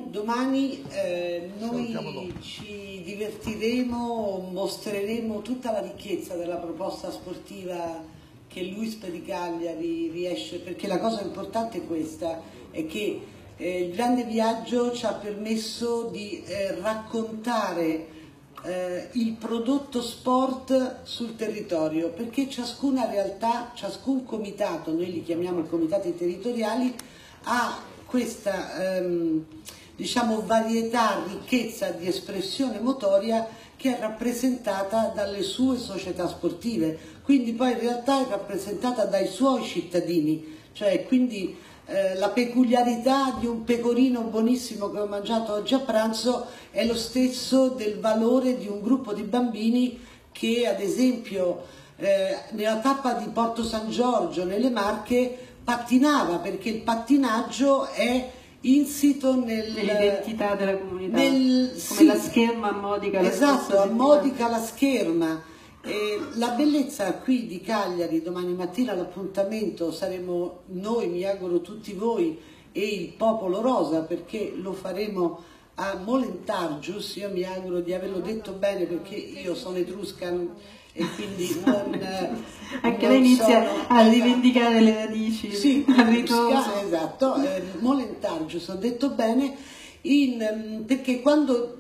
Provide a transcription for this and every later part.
domani noi ci divertiremo, mostreremo tutta la ricchezza della proposta sportiva che l'UISP di Cagliari riesce, perché la cosa importante è questa, è che il grande viaggio ci ha permesso di raccontare il prodotto sport sul territorio, perché ciascuna realtà, ciascun comitato, noi li chiamiamo comitati territoriali, ha questa diciamo varietà, ricchezza di espressione motoria che è rappresentata dalle sue società sportive, quindi poi in realtà è rappresentata dai suoi cittadini, cioè quindi la peculiarità di un pecorino buonissimo che ho mangiato oggi a pranzo è lo stesso del valore di un gruppo di bambini che ad esempio nella tappa di Porto San Giorgio nelle Marche pattinava, perché il pattinaggio è insito nell'identità della comunità, come sì, la scherma ammodica la esatto, ammodica la scherma. La bellezza qui di Cagliari, domani mattina l'appuntamento saremo noi, mi auguro tutti voi e il popolo rosa, perché lo faremo a Molentargius. Io mi auguro di averlo detto bene perché io sono etrusca e quindi anche lei inizia a rivendicare le radici, sì, esatto, Molentargius, ho detto bene, perché quando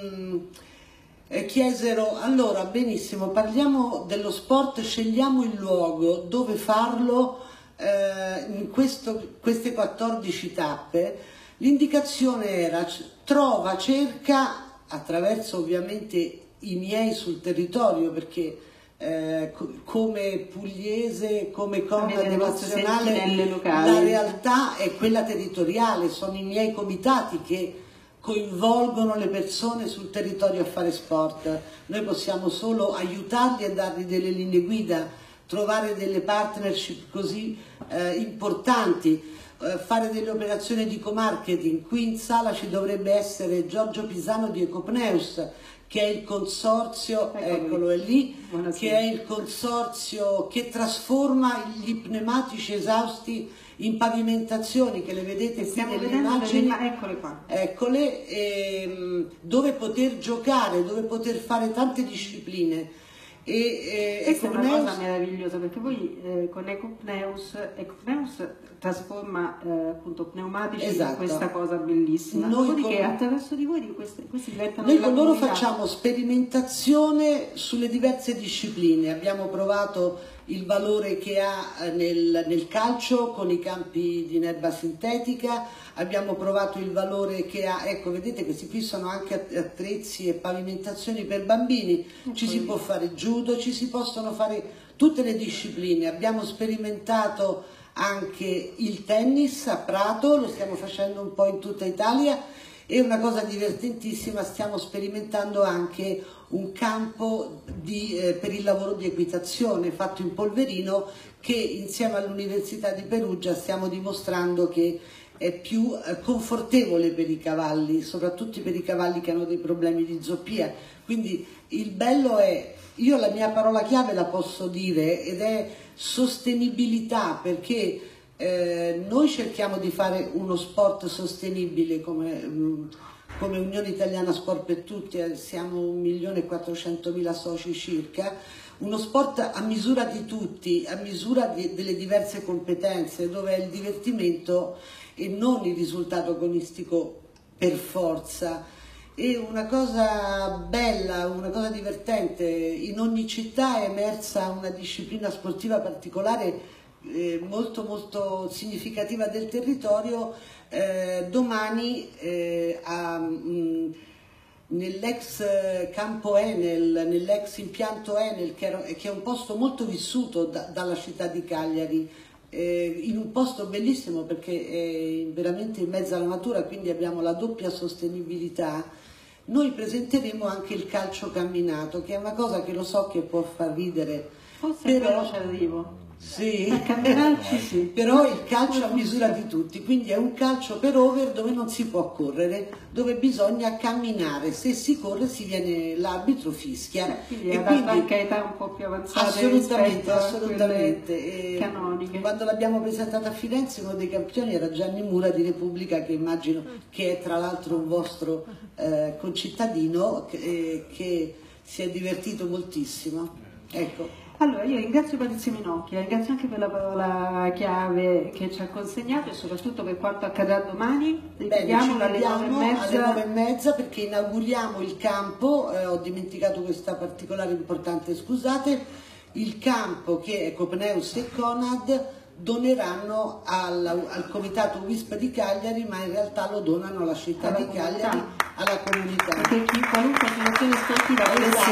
chiesero, allora benissimo, parliamo dello sport, scegliamo il luogo dove farlo in queste 14 tappe, l'indicazione era trova, cerca, attraverso ovviamente i miei sul territorio, perché come pugliese, come corda devozionale, la realtà è quella territoriale, sono i miei comitati che coinvolgono le persone sul territorio a fare sport. Noi possiamo solo aiutarli e dargli delle linee guida, trovare delle partnership così importanti, fare delle operazioni di co-marketing. Qui in sala ci dovrebbe essere Giorgio Pisano di Ecopneus, che è il consorzio, eccolo è lì, che è il consorzio che trasforma gli pneumatici esausti in pavimentazioni, che le vedete qui nelle immagini, eccole qua, dove poter giocare, dove poter fare tante discipline. Questa è una cosa meravigliosa, perché voi con Ecopneus trasforma appunto pneumatici, esatto, in questa cosa bellissima. Dopodiché attraverso di voi questi diventano noi con loro facciamo sperimentazione sulle diverse discipline. Abbiamo provato il valore che ha nel calcio con i campi di nerva sintetica, abbiamo provato il valore che ha, ecco vedete che qui sono anche attrezzi e pavimentazioni per bambini, ci si può fare judo, ci si possono fare tutte le discipline. Abbiamo sperimentato anche il tennis a Prato, lo stiamo facendo un po' in tutta Italia, e una cosa divertentissima, stiamo sperimentando anche un campo per il lavoro di equitazione fatto in polverino, che insieme all'Università di Perugia stiamo dimostrando che è più confortevole per i cavalli, soprattutto per i cavalli che hanno dei problemi di zoppia. Quindi il bello è, io la mia parola chiave la posso dire, ed è sostenibilità, perché noi cerchiamo di fare uno sport sostenibile come Unione Italiana Sport per Tutti, siamo 1.400.000 soci circa, uno sport a misura di tutti, a misura delle diverse competenze, dove è il divertimento e non il risultato agonistico per forza. E una cosa bella, una cosa divertente, in ogni città è emersa una disciplina sportiva particolare molto molto significativa del territorio. Domani nell'ex campo Enel, nell'ex impianto Enel, che è un posto molto vissuto dalla città di Cagliari, in un posto bellissimo perché è veramente in mezzo alla natura, quindi abbiamo la doppia sostenibilità. Noi presenteremo anche il calcio camminato, che è una cosa che lo so che può far ridere, forse però ci arrivo. Sì, però il calcio a misura di tutti, quindi è un calcio per over dove non si può correre, dove bisogna camminare, se si corre l'arbitro fischia. Quindi anche età un po' più avanzate. Assolutamente. Canoniche. Quando l'abbiamo presentata a Firenze uno dei campioni era Gianni Mura di Repubblica, che immagino che è tra l'altro un vostro concittadino che si è divertito moltissimo. Ecco. Allora, io ringrazio Patrizia Minocchia, ringrazio anche per la parola chiave che ci ha consegnato e soprattutto per quanto accadrà domani. Ripetiamo alle 9:30 perché inauguriamo il campo, ho dimenticato questa particolare importante, scusate, il campo che Ecopneus e Conad doneranno al comitato WISP di Cagliari, ma in realtà lo donano alla città di Cagliari, alla comunità. Perché qualunque associazione sportiva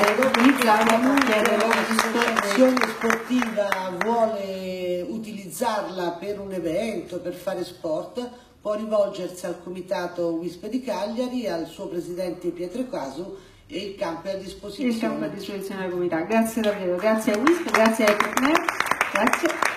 l'associazione sportiva vuole utilizzarla per un evento, per fare sport, può rivolgersi al comitato WISP di Cagliari, al suo presidente Pietro Casu, e il campo è a disposizione. Il campo è a disposizione della comunità. Grazie davvero, grazie a WISP, grazie a Ecopneus, grazie.